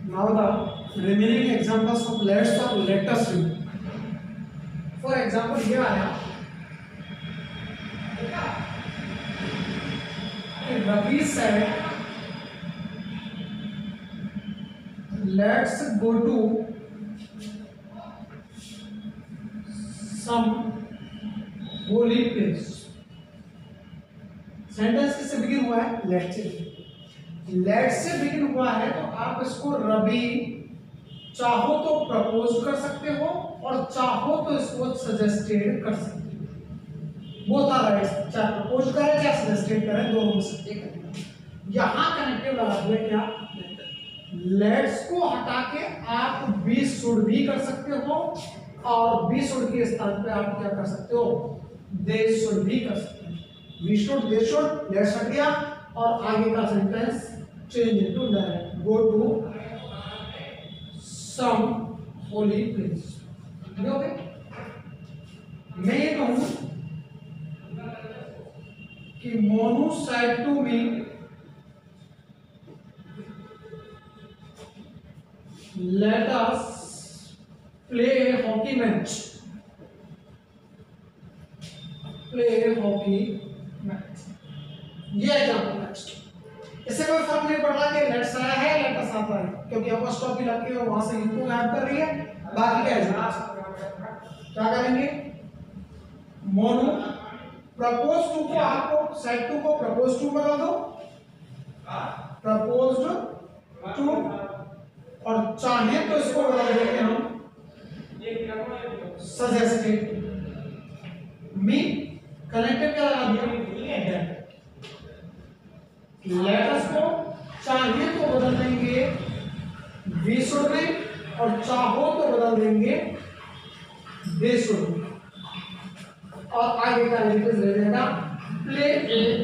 Now the remaining examples of let's or let us read. For example, ये आया Ravi said, let's go to some holy place. Sentence किससे begin हुआ है? Late से। Late से begin हुआ है तो आप इसको रवि चाहो तो प्रपोज कर सकते हो और चाहो तो इसको सजेस्टेड कर सकते हो। वो था राइट, चाहे प्रपोज करें चाहे सजेस्टेड करें, दोनों में से एक। यहां कनेक्टिव लगा दिया क्या? लेट्स को हटा के आप बी शुड भी कर सकते हो और बी शुड के स्थान पे आप क्या कर सकते हो? दे शुड भी कर सकते हो। We should, they should, let's हट गया और आगे का sentence change into direct, go to some holy place. Okay, मैं ये कहूं कि Monu said to me let us play a hockey match. Play a hockey match. ये एग्जाम्पल नेक्स्ट। इससे कोई फर्क नहीं पड़ रहा कि लेट्स आया है लेट्स आता है, क्योंकि अपोस्ट्रोफी लगी है वहां से इनको गायब कर रही है। बाकी क्या है, क्या करेंगे? मोनू प्रपोज टू को आपको सेड टू को प्रपोज टू बना दो, प्रपोज्ड टू, और चाहे तो इसको बदल देंगे हम सजेस्टेड। मी कनेक्टिव क्या लगा दिया? लेट अस को चाहे तो बदल देंगे वी शुड में और चाहो तो बदल देंगे दे शुड में, और आगे का लिखित ले लेगा प्ले ए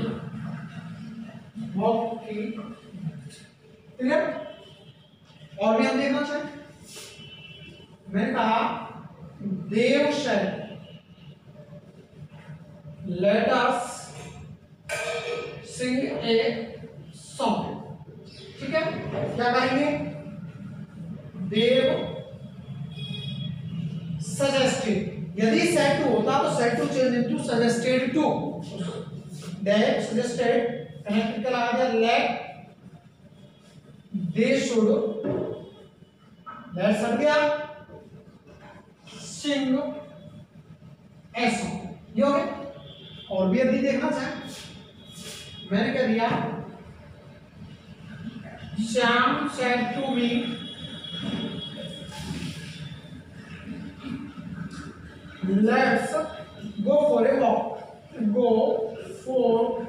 हॉकी। क्लियर? और भी हम देखना चाहिए। मैंने कहा Dev said let us sing a song. ठीक है, क्या करेंगे? देव सजेस्टेड, यदि सेड टू होता तो said to change into suggested to. Dev suggested connect कर लगा दिया लेट दे शुड, लेट्स हट गया सिंग ए सॉन्ग। ये हो गया। और भी यदि देखना चाहे, मैंने क्या दिया? Shyam said to me let's go for a walk, go for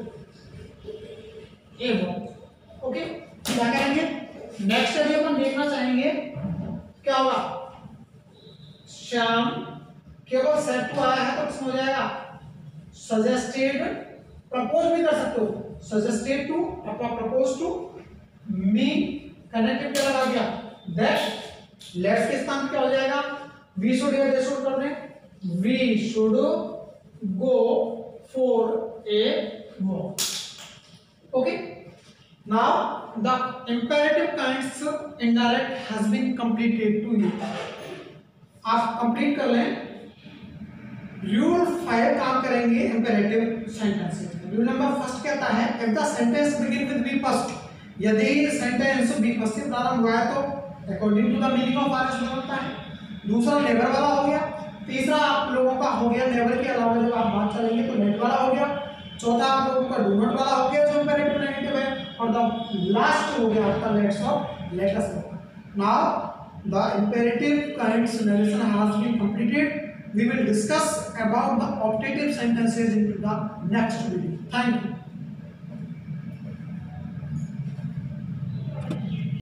a walk. Okay, क्या करेंगे? नेक्स्ट यदि अपन देखना चाहेंगे क्या होगा? श्याम केवल सेड टू आया है तो किसमें हो जाएगा? सजेस्टेड, प्रपोज भी कर सकते हो, सजेस्टेड टू अथवा प्रपोज टू। मी कनेक्टिव क्या लगा दिया? दैट। लेट्स के स्थान पे क्या हो जाएगा? वी शुड या दे शुड कर दें, we should go for a walk. Okay, now the imperative kinds indirect has been completed to you. आप कंप्लीट कर लें। रूल 5 काम करेंगे imperative sentences. Rule number first कहता है if the sentence begin with be first, यदि सेंटेंस be first से प्रारंभ हुआ है तो according to the meaning of are बनता है। दूसरा नेवर वाला हो गया। तीसरा आप लोगों का हो गया नेवर के अलावा जब आप बात करेंगे तो नेट वाला हो गया। चौथा आप लोगों का डू नॉट वाला हो गया जो इंपेरेटिव नेगेटिव है, और द लास्ट हो गया आपका लेट्स और let us. Now the imperative kinds narration has been completed. We will discuss about the optative sentences in the next video. Thank you.